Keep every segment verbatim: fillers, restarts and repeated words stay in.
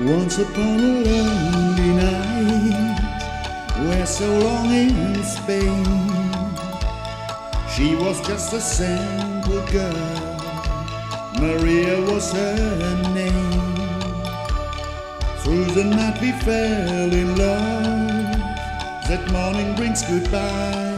Once upon a lonely night, where so long in Spain, she was just a simple girl, Maria was her name. Through the night we fell in love, that morning brings goodbye.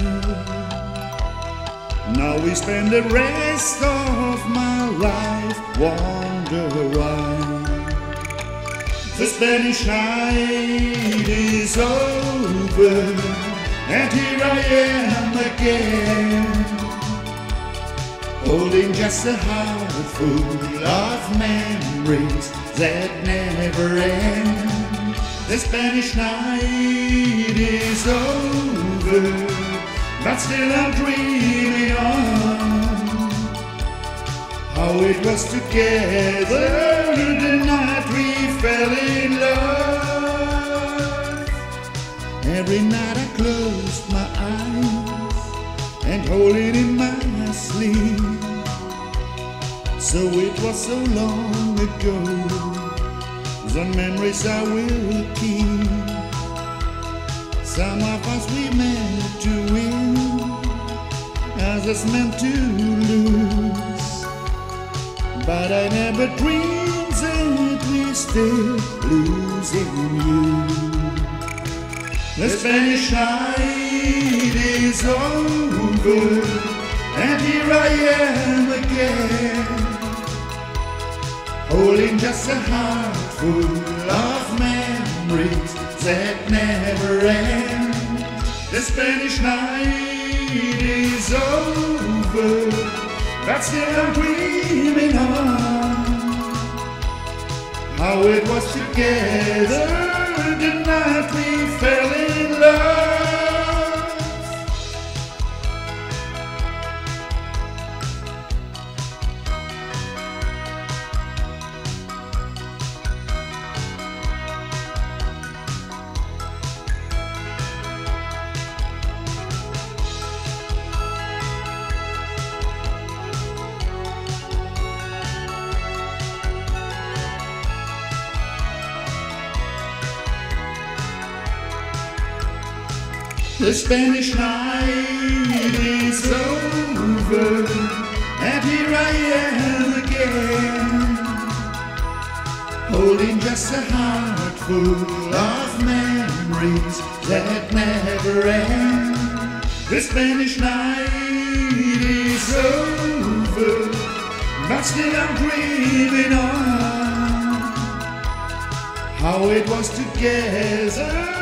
Now we spend the rest of my life wonder why. The Spanish night is over, and here I am again, holding just a heart full of memories that never end. The Spanish night is over, but still I'm dreaming on how it was together the night we fell in love. Every night I closed my eyes and hold it in my sleep. So it was so long ago, the memories I will keep. Some of us we meant to win, others meant to lose, but I never dreamed that we still losing you. The Spanish night is over, and here I am again, holding just a heart full of memories that never end. The Spanish night is over, but still I'm dreaming on how it was together the night we fell in love. The Spanish night is over, and here I am again, holding just a heart full of memories that never end. The Spanish night is over, but still I'm dreaming on how it was together